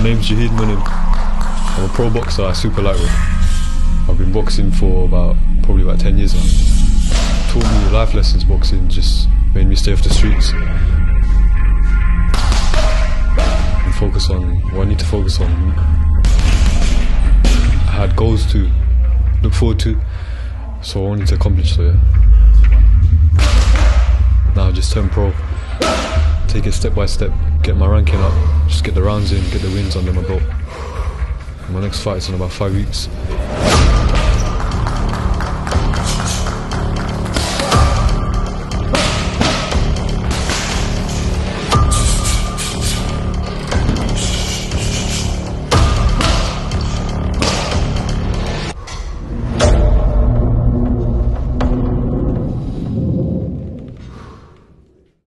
My name's Jahid Munim. I'm a pro boxer at super lightweight. I've been boxing for probably about 10 years now. Taught me life lessons, boxing, just made me stay off the streets and focus on what I need to focus on. I had goals to look forward to, so I wanted to accomplish, so yeah. Now I just turn pro, take it step by step, get my ranking up, just get the rounds in, get the wins under my belt. My next fight is in about 5 weeks.